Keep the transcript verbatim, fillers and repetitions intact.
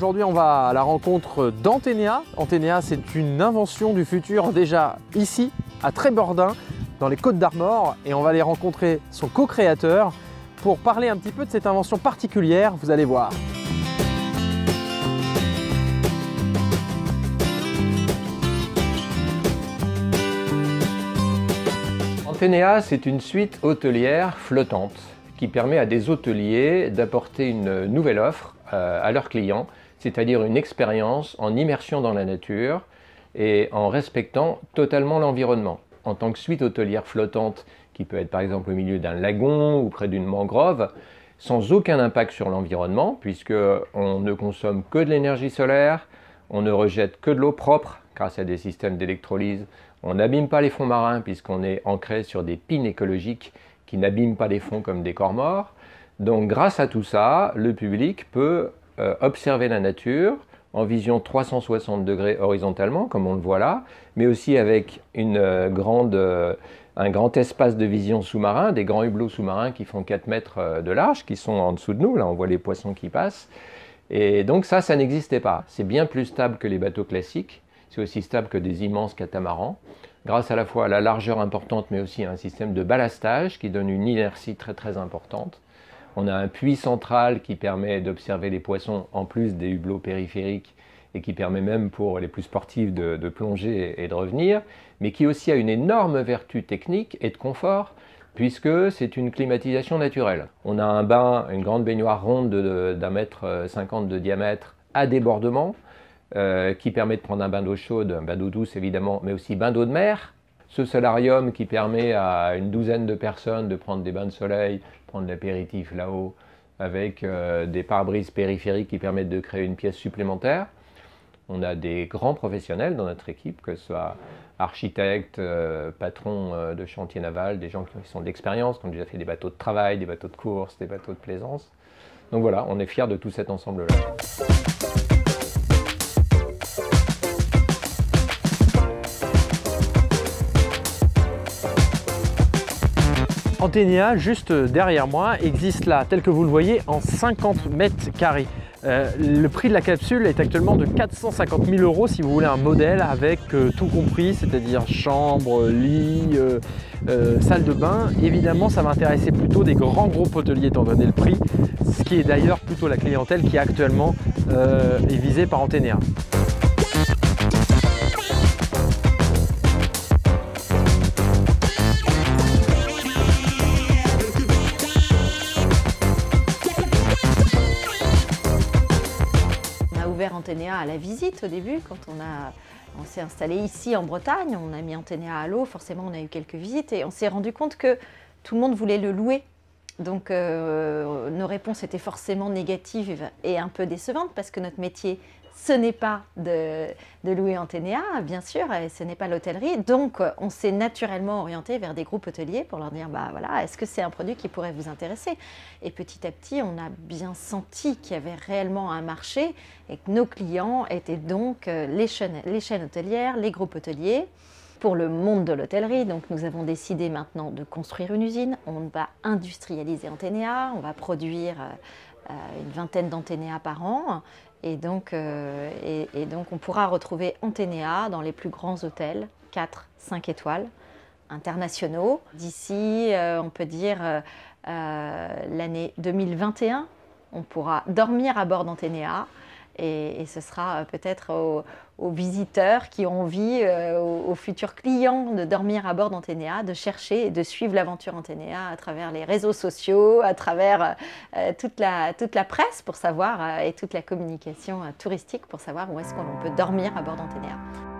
aujourd'hui on va à la rencontre d'Antenea. Antenea, c'est une invention du futur déjà ici, à Trébordin, dans les Côtes d'Armor, et on va aller rencontrer son co-créateur pour parler un petit peu de cette invention particulière, vous allez voir. Antenea, c'est une suite hôtelière flottante qui permet à des hôteliers d'apporter une nouvelle offre à leurs clients, c'est-à-dire une expérience en immersion dans la nature et en respectant totalement l'environnement. En tant que suite hôtelière flottante, qui peut être par exemple au milieu d'un lagon ou près d'une mangrove, sans aucun impact sur l'environnement, puisqu'on ne consomme que de l'énergie solaire, on ne rejette que de l'eau propre grâce à des systèmes d'électrolyse, on n'abîme pas les fonds marins puisqu'on est ancré sur des pines écologiques qui n'abîment pas les fonds comme des corps morts. Donc grâce à tout ça, le public peut euh, observer la nature en vision trois cent soixante degrés horizontalement, comme on le voit là, mais aussi avec une, euh, grande, euh, un grand espace de vision sous-marin, des grands hublots sous-marins qui font quatre mètres de large, qui sont en dessous de nous, là on voit les poissons qui passent. Et donc ça, ça n'existait pas. C'est bien plus stable que les bateaux classiques. C'est aussi stable que des immenses catamarans, grâce à la fois à la largeur importante, mais aussi à un système de ballastage qui donne une inertie très très importante. On a un puits central qui permet d'observer les poissons en plus des hublots périphériques et qui permet même pour les plus sportifs de, de plonger et de revenir, mais qui aussi a une énorme vertu technique et de confort, puisque c'est une climatisation naturelle. On a un bain, une grande baignoire ronde d'un mètre cinquante de diamètre à débordement, Euh, qui permet de prendre un bain d'eau chaude, un bain d'eau douce évidemment, mais aussi bain d'eau de mer. Ce solarium qui permet à une douzaine de personnes de prendre des bains de soleil, prendre l'apéritif là-haut, avec euh, des pare-brises périphériques qui permettent de créer une pièce supplémentaire. On a des grands professionnels dans notre équipe, que ce soit architectes, euh, patrons euh, de chantier naval, des gens qui sont d'expérience, qui ont déjà fait des bateaux de travail, des bateaux de course, des bateaux de plaisance. Donc voilà, on est fiers de tout cet ensemble-là. Antenea, juste derrière moi, existe là, tel que vous le voyez, en cinquante mètres carrés. Euh, le prix de la capsule est actuellement de quatre cent cinquante mille euros si vous voulez un modèle avec euh, tout compris, c'est-à-dire chambre, lit, euh, euh, salle de bain. Évidemment, ça va intéresser plutôt des grands groupes hôteliers étant donné le prix, ce qui est d'ailleurs plutôt la clientèle qui actuellement euh, est visée par Antenea. Antenea à la visite au début, quand on, a, on s'est installé ici en Bretagne, on a mis Antenea à l'eau, forcément on a eu quelques visites et on s'est rendu compte que tout le monde voulait le louer. Donc euh, nos réponses étaient forcément négatives et un peu décevantes parce que notre métier, ce n'est pas de, de louer Antenea, bien sûr, et ce n'est pas l'hôtellerie. Donc on s'est naturellement orienté vers des groupes hôteliers pour leur dire, bah voilà, est-ce que c'est un produit qui pourrait vous intéresser? Et petit à petit, on a bien senti qu'il y avait réellement un marché et que nos clients étaient donc les chaînes, les chaînes hôtelières, les groupes hôteliers. Pour le monde de l'hôtellerie, donc nous avons décidé maintenant de construire une usine. On va industrialiser Antenea, on va produire euh, une vingtaine d'Antenea par an. Et donc, euh, et, et donc on pourra retrouver Antenea dans les plus grands hôtels, quatre, cinq étoiles, internationaux. D'ici, euh, on peut dire, euh, euh, l'année deux mille vingt et un, on pourra dormir à bord d'Antenea. Et, et ce sera peut-être aux, aux visiteurs qui ont envie, euh, aux, aux futurs clients de dormir à bord d'Antenea, de chercher et de suivre l'aventure Antenea à travers les réseaux sociaux, à travers euh, toute, la, toute la presse pour savoir, euh, et toute la communication euh, touristique pour savoir où est-ce qu'on peut dormir à bord d'Antenea.